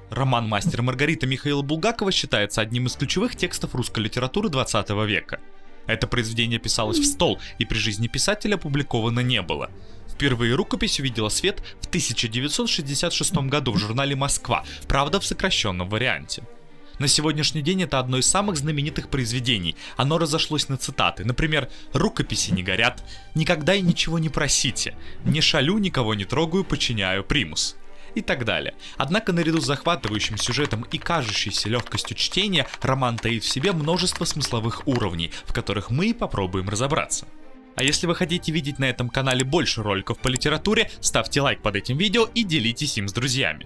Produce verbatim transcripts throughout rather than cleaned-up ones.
Роман «Мастер и Маргарита» Михаила Булгакова считается одним из ключевых текстов русской литературы двадцатого века. Это произведение писалось в стол и при жизни писателя опубликовано не было. Впервые рукопись увидела свет в тысяча девятьсот шестьдесят шестом году в журнале «Москва», правда в сокращенном варианте. На сегодняшний день это одно из самых знаменитых произведений. Оно разошлось на цитаты. Например, «Рукописи не горят», «Никогда и ничего не просите», «Не шалю, никого не трогаю, подчиняю примус» и так далее. Однако наряду с захватывающим сюжетом и кажущейся легкостью чтения, роман таит в себе множество смысловых уровней, в которых мы и попробуем разобраться. А если вы хотите видеть на этом канале больше роликов по литературе, ставьте лайк под этим видео и делитесь им с друзьями.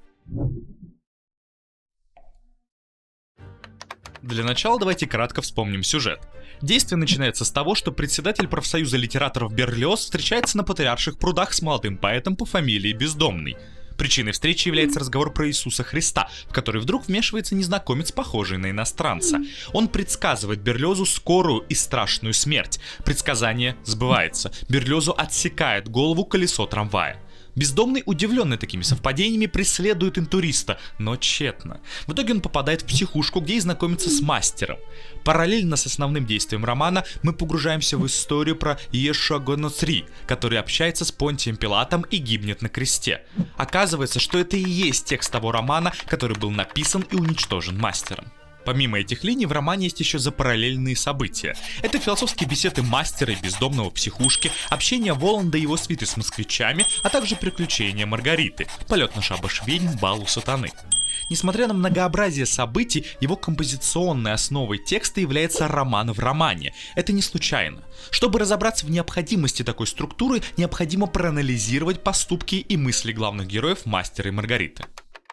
Для начала давайте кратко вспомним сюжет. Действие начинается с того, что председатель профсоюза литераторов Берлиоз встречается на Патриарших прудах с молодым поэтом по фамилии Бездомный. Причиной встречи является разговор про Иисуса Христа, в который вдруг вмешивается незнакомец, похожий на иностранца. Он предсказывает Берлиозу скорую и страшную смерть. Предсказание сбывается. Берлиозу отсекает голову колесо трамвая. Бездомный, удивленный такими совпадениями, преследует интуриста, но тщетно. В итоге он попадает в психушку, где и знакомится с мастером. Параллельно с основным действием романа мы погружаемся в историю про Иешуа гон Ноцри, который общается с Понтием Пилатом и гибнет на кресте. Оказывается, что это и есть текст того романа, который был написан и уничтожен мастером. Помимо этих линий в романе есть еще запараллельные события. Это философские беседы мастера и бездомного в психушке, общение Воланда и его свиты с москвичами, а также приключения Маргариты, полет на шабаш ведьм, бал у сатаны. Несмотря на многообразие событий, его композиционной основой текста является роман в романе. Это не случайно. Чтобы разобраться в необходимости такой структуры, необходимо проанализировать поступки и мысли главных героев мастера и Маргариты.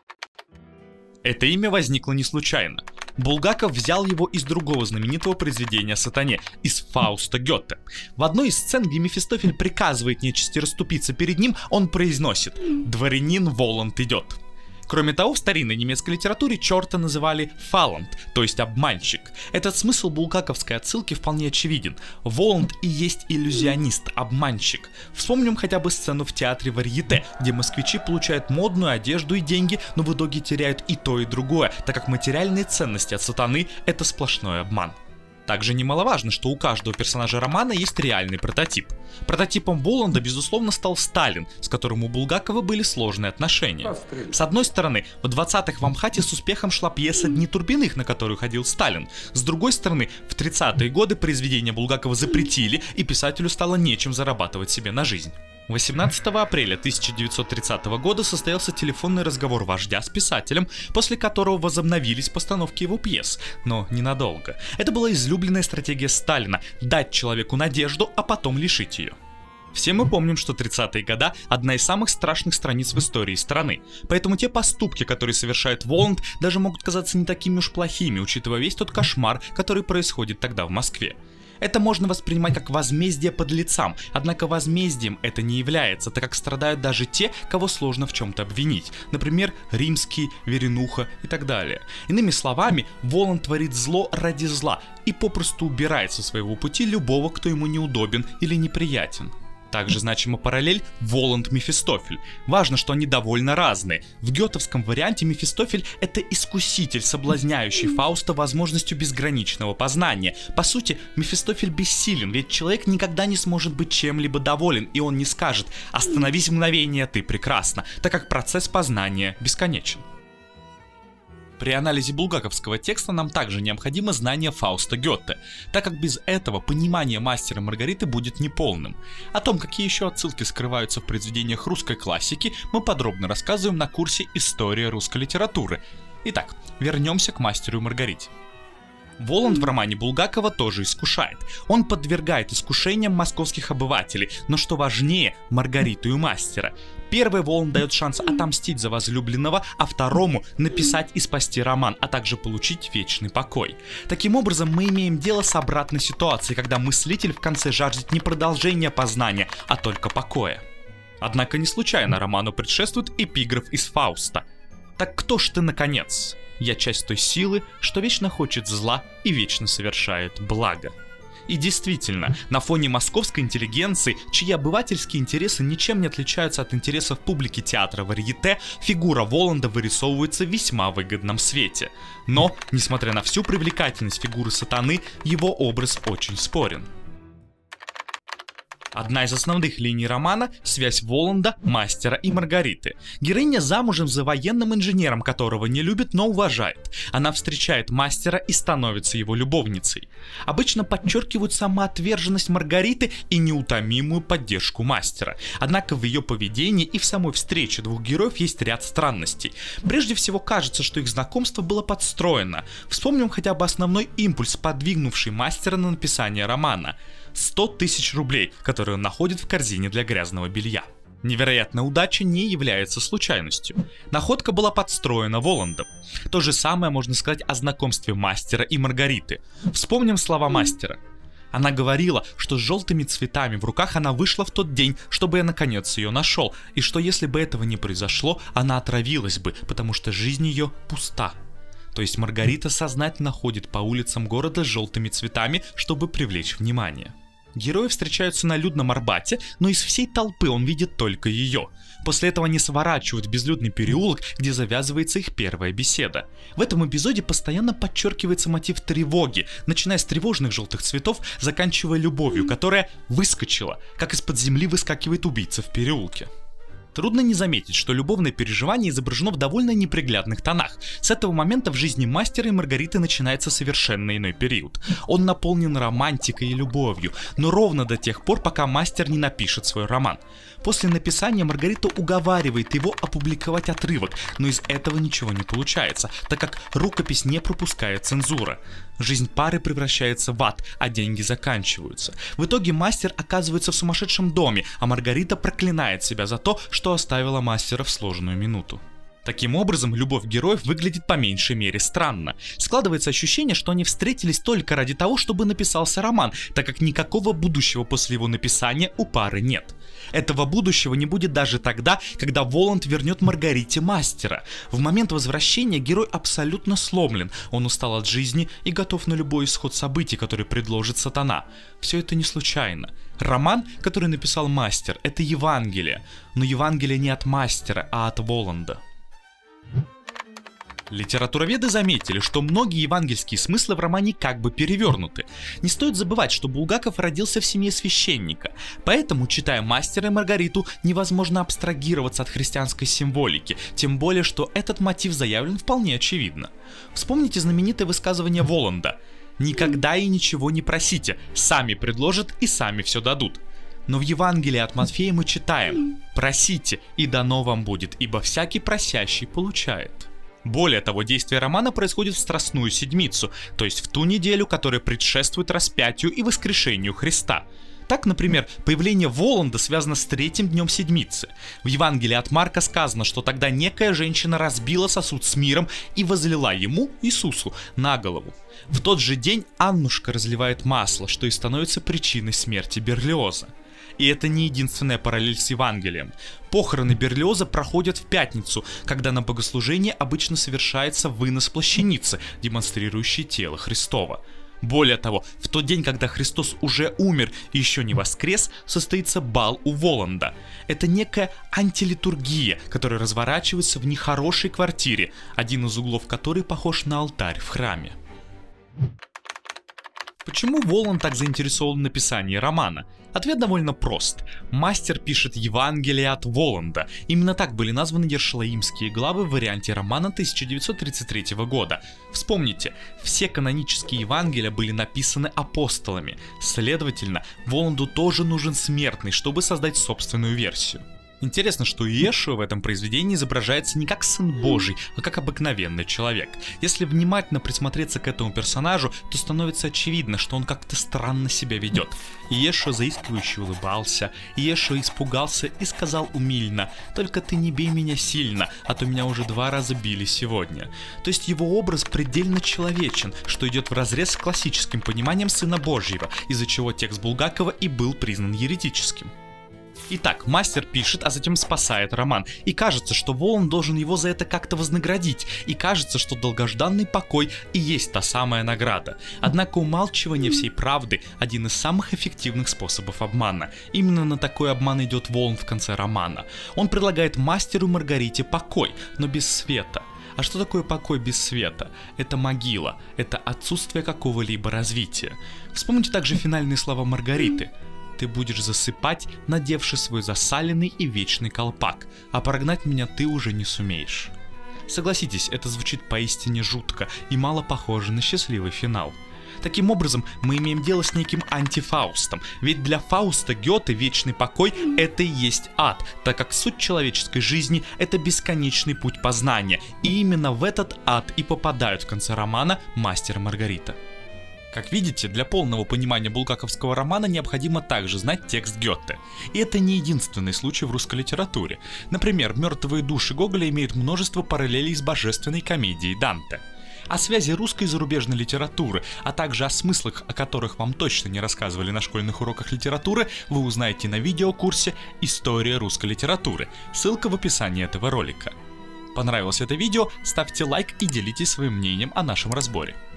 Это имя возникло не случайно. Булгаков взял его из другого знаменитого произведения о сатане, из Фауста Гёте. В одной из сцен, где Мефистофель приказывает нечисти расступиться перед ним, он произносит «Дворянин Воланд идет». Кроме того, в старинной немецкой литературе черта называли фалант, то есть обманщик. Этот смысл булгаковской отсылки вполне очевиден. Воланд и есть иллюзионист, обманщик. Вспомним хотя бы сцену в театре Варьете, где москвичи получают модную одежду и деньги, но в итоге теряют и то, и другое, так как материальные ценности от сатаны — это сплошной обман. Также немаловажно, что у каждого персонажа романа есть реальный прототип. Прототипом Воланда, безусловно, стал Сталин, с которым у Булгакова были сложные отношения. С одной стороны, в двадцатых в Амхате с успехом шла пьеса «Дни Турбиных», на которую ходил Сталин. С другой стороны, в тридцатые годы произведения Булгакова запретили, и писателю стало нечем зарабатывать себе на жизнь. восемнадцатого апреля тысяча девятьсот тридцатого года состоялся телефонный разговор вождя с писателем, после которого возобновились постановки его пьес, но ненадолго. Это была излюбленная стратегия Сталина – дать человеку надежду, а потом лишить ее. Все мы помним, что тридцатые годы – одна из самых страшных страниц в истории страны, поэтому те поступки, которые совершает Воланд, даже могут казаться не такими уж плохими, учитывая весь тот кошмар, который происходит тогда в Москве. Это можно воспринимать как возмездие подлецам, однако возмездием это не является, так как страдают даже те, кого сложно в чем-то обвинить, например, Римский, Веренуха и так далее. Иными словами, Воланд творит зло ради зла и попросту убирает со своего пути любого, кто ему неудобен или неприятен. Также значима параллель Воланд-Мефистофель. Важно, что они довольно разные. В гётовском варианте Мефистофель — это искуситель, соблазняющий Фауста возможностью безграничного познания. По сути, Мефистофель бессилен, ведь человек никогда не сможет быть чем-либо доволен, и он не скажет «Остановись мгновение, ты прекрасна», так как процесс познания бесконечен. При анализе булгаковского текста нам также необходимо знание Фауста Гёте, так как без этого понимание мастера и Маргариты будет неполным. О том, какие еще отсылки скрываются в произведениях русской классики, мы подробно рассказываем на курсе «История русской литературы». Итак, вернемся к мастеру и Маргарите. Воланд в романе Булгакова тоже искушает. Он подвергает искушениям московских обывателей, но что важнее, Маргариту и мастера. Первый Воланд дает шанс отомстить за возлюбленного, а второму написать и спасти роман, а также получить вечный покой. Таким образом, мы имеем дело с обратной ситуацией, когда мыслитель в конце жаждет не продолжения познания, а только покоя. Однако не случайно роману предшествует эпиграф из Фауста. «Так кто ж ты, наконец? Я часть той силы, что вечно хочет зла и вечно совершает благо». И действительно, на фоне московской интеллигенции, чьи обывательские интересы ничем не отличаются от интересов публики театра варьете, фигура Воланда вырисовывается в весьма выгодном свете. Но, несмотря на всю привлекательность фигуры сатаны, его образ очень спорен. Одна из основных линий романа – связь Воланда, мастера и Маргариты. Героиня замужем за военным инженером, которого не любит, но уважает. Она встречает мастера и становится его любовницей. Обычно подчеркивают самоотверженность Маргариты и неутомимую поддержку мастера. Однако в ее поведении и в самой встрече двух героев есть ряд странностей. Прежде всего, кажется, что их знакомство было подстроено. Вспомним хотя бы основной импульс, подвигнувший мастера на написание романа – сто тысяч рублей, которые он находит в корзине для грязного белья. Невероятная удача не является случайностью. Находка была подстроена Воландом. То же самое можно сказать о знакомстве мастера и Маргариты. Вспомним слова мастера. Она говорила, что с желтыми цветами в руках она вышла в тот день, чтобы я наконец ее нашел, и что если бы этого не произошло, она отравилась бы, потому что жизнь ее пуста. То есть Маргарита сознательно ходит по улицам города с желтыми цветами, чтобы привлечь внимание. Герои встречаются на людном Арбате, но из всей толпы он видит только ее. После этого они сворачивают в безлюдный переулок, где завязывается их первая беседа. В этом эпизоде постоянно подчеркивается мотив тревоги, начиная с тревожных желтых цветов, заканчивая любовью, которая выскочила, как из-под земли выскакивает убийца в переулке. Трудно не заметить, что любовное переживание изображено в довольно неприглядных тонах. С этого момента в жизни мастера и Маргариты начинается совершенно иной период. Он наполнен романтикой и любовью, но ровно до тех пор, пока мастер не напишет свой роман. После написания Маргарита уговаривает его опубликовать отрывок, но из этого ничего не получается, так как рукопись не пропускает цензура. Жизнь пары превращается в ад, а деньги заканчиваются. В итоге мастер оказывается в сумасшедшем доме, а Маргарита проклинает себя за то, что оставила мастера в сложную минуту. Таким образом, любовь героев выглядит по меньшей мере странно. Складывается ощущение, что они встретились только ради того, чтобы написался роман, так как никакого будущего после его написания у пары нет. Этого будущего не будет даже тогда, когда Воланд вернет Маргарите мастера. В момент возвращения герой абсолютно сломлен, он устал от жизни и готов на любой исход событий, который предложит сатана. Все это не случайно. Роман, который написал мастер, это Евангелие, но Евангелие не от мастера, а от Воланда. Литературоведы заметили, что многие евангельские смыслы в романе как бы перевернуты. Не стоит забывать, что Булгаков родился в семье священника, поэтому, читая «Мастера и Маргариту», невозможно абстрагироваться от христианской символики, тем более, что этот мотив заявлен вполне очевидно. Вспомните знаменитое высказывание Воланда: «Никогда и ничего не просите, сами предложат и сами все дадут». Но в Евангелии от Матфея мы читаем: «Просите, и дано вам будет, ибо всякий просящий получает». Более того, действие романа происходит в Страстную Седмицу, то есть в ту неделю, которая предшествует распятию и воскрешению Христа. Так, например, появление Воланда связано с третьим днем Седмицы. В Евангелии от Марка сказано, что тогда некая женщина разбила сосуд с миром и возлила ему, Иисусу, на голову. В тот же день Аннушка разливает масло, что и становится причиной смерти Берлиоза. И это не единственная параллель с Евангелием. Похороны Берлиоза проходят в пятницу, когда на богослужении обычно совершается вынос плащаницы, демонстрирующий тело Христова. Более того, в тот день, когда Христос уже умер и еще не воскрес, состоится бал у Воланда. Это некая антилитургия, которая разворачивается в нехорошей квартире, один из углов которой похож на алтарь в храме. Почему Воланд так заинтересован в написании романа? Ответ довольно прост. Мастер пишет Евангелие от Воланда. Именно так были названы Ершалаимские главы в варианте романа тысяча девятьсот тридцать третьего года. Вспомните, все канонические Евангелия были написаны апостолами. Следовательно, Воланду тоже нужен смертный, чтобы создать собственную версию. Интересно, что Иешуа в этом произведении изображается не как сын Божий, а как обыкновенный человек. Если внимательно присмотреться к этому персонажу, то становится очевидно, что он как-то странно себя ведет. Иешуа заискивающе улыбался, Иешуа испугался и сказал умильно: «Только ты не бей меня сильно, а то меня уже два раза били сегодня». То есть его образ предельно человечен, что идет вразрез с классическим пониманием Сына Божьего, из-за чего текст Булгакова и был признан еретическим. Итак, мастер пишет, а затем спасает роман. И кажется, что Волан должен его за это как-то вознаградить. И кажется, что долгожданный покой и есть та самая награда. Однако умалчивание всей правды – один из самых эффективных способов обмана. Именно на такой обман идет Волан в конце романа. Он предлагает мастеру Маргарите покой, но без света. А что такое покой без света? Это могила, это отсутствие какого-либо развития. Вспомните также финальные слова Маргариты. Ты будешь засыпать, надевши свой засаленный и вечный колпак, а прогнать меня ты уже не сумеешь. Согласитесь, это звучит поистине жутко и мало похоже на счастливый финал. Таким образом, мы имеем дело с неким антифаустом, ведь для Фауста Гёте вечный покой – это и есть ад, так как суть человеческой жизни – это бесконечный путь познания, и именно в этот ад и попадают в конце романа мастер и Маргарита. Как видите, для полного понимания булгаковского романа необходимо также знать текст Гёте. И это не единственный случай в русской литературе. Например, «Мертвые души» Гоголя имеют множество параллелей с божественной комедией Данте. О связи русской и зарубежной литературы, а также о смыслах, о которых вам точно не рассказывали на школьных уроках литературы, вы узнаете на видеокурсе «История русской литературы». Ссылка в описании этого ролика. Понравилось это видео? Ставьте лайк и делитесь своим мнением о нашем разборе.